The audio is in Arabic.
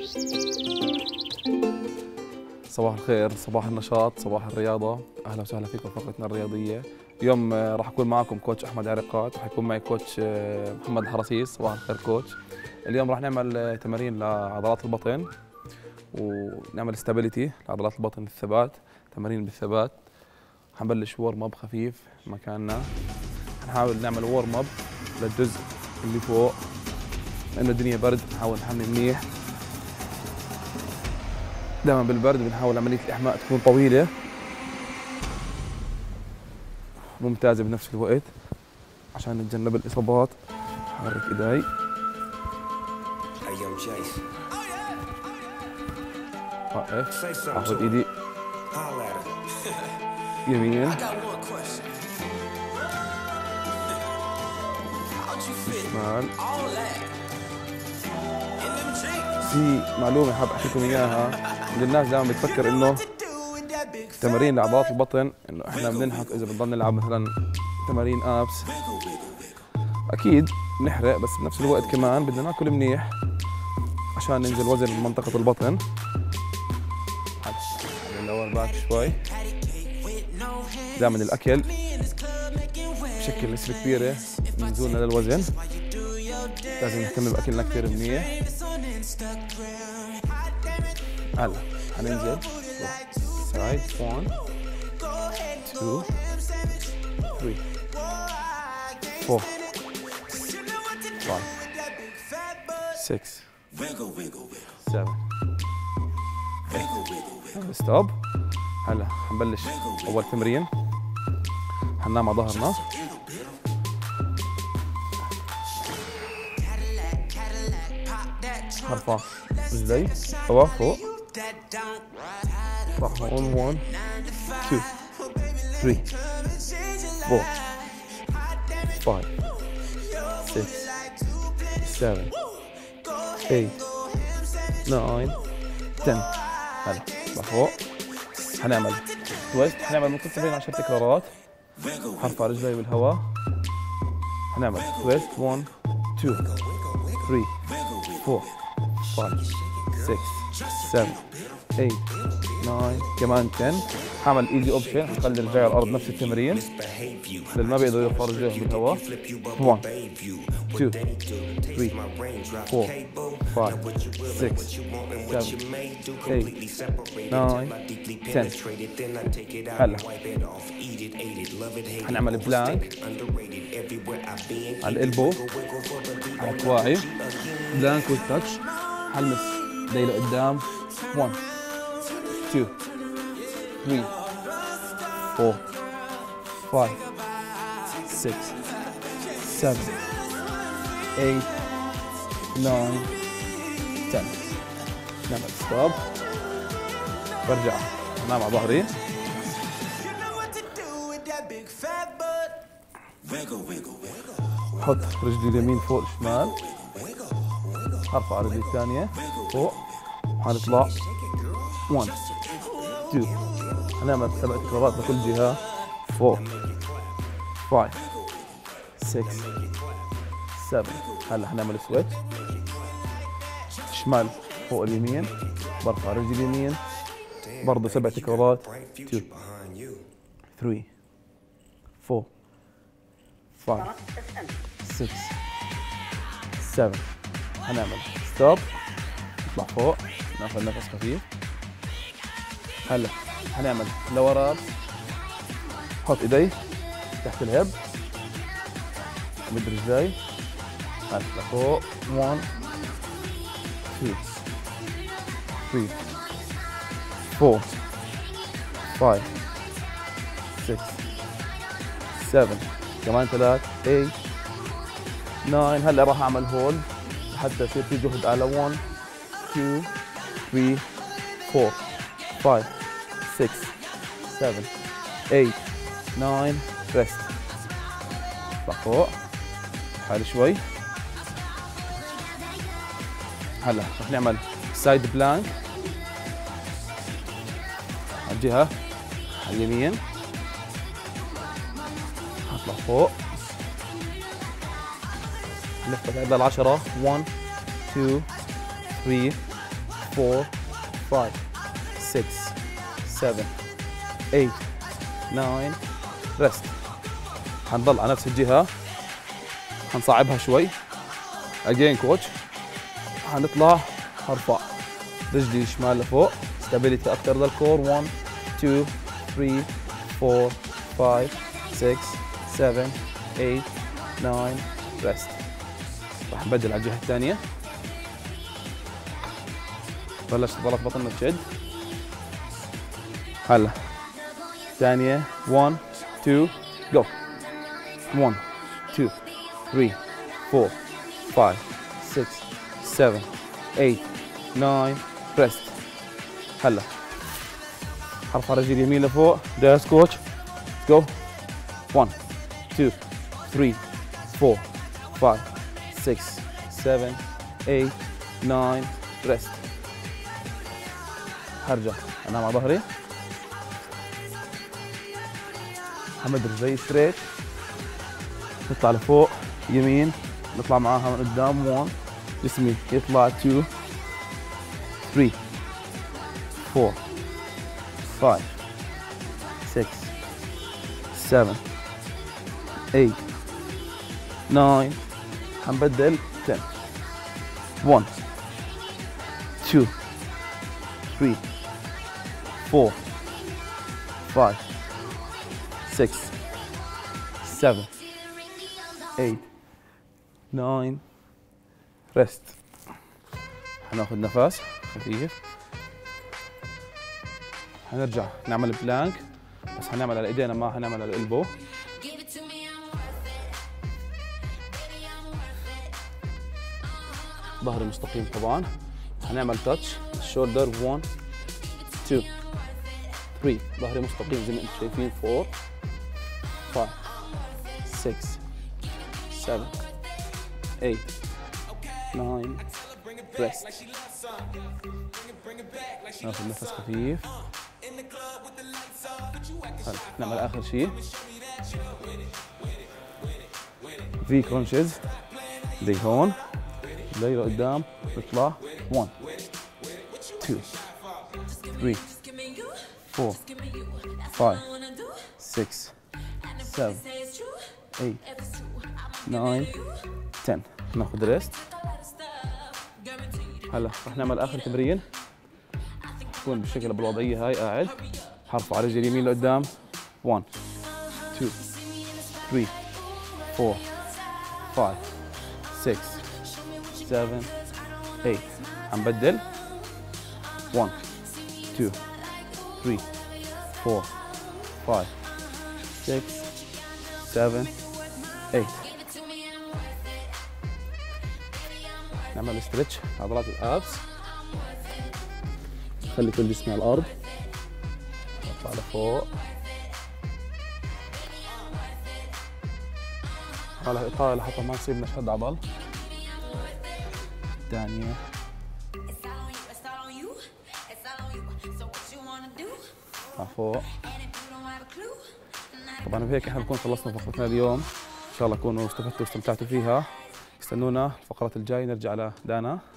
صباح الخير، صباح النشاط، صباح الرياضة. أهلا وسهلا فيكم في فقرتنا الرياضية. اليوم راح أكون معكم كوتش أحمد عرقات، راح يكون معي كوتش محمد الحرسيس. صباح الخير كوتش. اليوم راح نعمل تمارين لعضلات البطن ونعمل استابيليتي لعضلات البطن، الثبات، تمارين بالثبات. حنبلش وورم اب خفيف مكاننا. حنحاول نعمل وورم اب للجزء اللي فوق لأنه الدنيا برد، نحاول نحمي منيح. دائما بالبرد بنحاول عملية الإحماء تكون طويلة ممتازة بنفس الوقت عشان نتجنب الإصابات. حرك إيدي، وقف، آخذ إيدي يمين شمال. في معلومة حاب أحكي لكم إياها، إن الناس دائما بتفكر إنه تمارين لعضلات البطن إنه إحنا بننحف إذا بنضل نلعب مثلا تمارين أبس. أكيد بنحرق، بس بنفس الوقت كمان بدنا ناكل منيح عشان ننزل وزن من منطقة البطن. اللور باك شوي. دائما الأكل بشكل نسبة كبيرة من نزولنا للوزن، لازم نهتم بأكلنا كثير منيح. هلا حننزل سايد 1 2 3 4 5 6 7 8 ستوب. هلا حنبلش اول تمرين. حننام على ظهرنا، هرفع رجلي هوا فوق. راح هون 1 2 3 4 5 6 7 8 9 10. هلا لفوق. حنعمل تويست، حنعمل منتصفين 10 تكرارات. حرفع رجلي بالهواء. حنعمل تويست 1 2 3 4 5 6 7 8 9 كمان 10. حعمل ايزي اوبشن، حخلي رجلي على الارض نفس التمرين اللي ما بيقدروا يرفعوا رجليهم بالهواء. 1 2 3 4 5 6 7 8 9 10. هلا حنعمل بلانك على الالبو على كواعي. بلانك والتاتش. حلمس ايدي لقدام. 1 2 3 4 5 6 7 8 9 10. نعمل ستوب. برجع انام على ظهري. حط رجلي اليمين فوق الشمال. ارفع رجلي الثانية فوق. حنطلع 1 2. حنعمل 7 تكرارات لكل جهة. 4 5 6 7. هلا حنعمل سويتش، شمال فوق اليمين. برفع رجلي اليمين برضه 7 تكرارات. 2 3 4 5 6 7. حنعمل ستوب، نطلع فوق، ناخذ نفس خفيف. هلا حنعمل لوراب. حط ايدي تحت الهب، مد رجلي. هلا لفوق 1 2 3 4 5 6 7 كمان 3 8 9. هلا راح اعمل هولد لحتى يصير في جهد على 1 2 3 4 5 6 7 8 9. ريست. اطلع فوق حالي شوي. هلا رح نعمل سايد بلانك على الجهة على اليمين. هطلع فوق، نلف بعد ال10. 1 2 3 4 5 6 7 8 9 ريست. حنضل على نفس الجهة، حنصعبها شوي. اجين كوتش. حنطلع ارفع رجلي الشمال لفوق، ستابيليتي اكثر للكور. 1 2 3 4 5 6 7 8 9 ريست. راح نبدل على الجهة الثانية. بلشت ضلت بطننا تشد. هلا ثانية 1 2 جو. 1 2 3 4 5 6 7 8 9 ريست. هلا حرفع رجلي اليمين لفوق. داس كوتش. جو. 1 2 3 4 5 6 7 8 9 ريست. هرجع انام على ظهري. حمد رجلي ستريت. نطلع لفوق يمين، نطلع معاها من قدام. 1 جسمي يطلع. 2 3 4 5 6 7 8 9. حنبدل 10. 1 2 3 4 5 6 7 8 9 ريست. حناخذ نفس خفيف. حنرجع نعمل بلانك، بس حنعمل على ايدينا ما حنعمل على الالبو. ظهري مستقيم طبعا. حنعمل تاتش الشولدر. 1 2 3. ظهري مستقيم زي ما انتم شايفين. 4 5 6 7 8 9 ريست. ناخذ نفس خفيف. هلا نعمل اخر شيء في كرونشز. زي هون زي لقدام. نطلع. 1 2 3 4 5 6 7 8 9 10. ناخذ ريست. هلا رح نعمل اخر تمرين. بكون بالشكل بالوضعيه هاي قاعد. حرفع رجلي اليمين لقدام. 1 2 3 4 5 6 7 8. حنبدل. 1 2 3 4 5 6 7 8. نعمل ستريتش عضلات الابس. خلي كل جسمي على الارض. نطلع لفوق. على اطاله لحتى ما يصيبنا شد عضل. الثانية. فوق. طبعا بهيك احنا بنكون خلصنا فقرتنا اليوم. ان شاء الله تكونوا استفدتوا واستمتعتوا فيها. استنونا الفقرات الجاي. نرجع لدانا.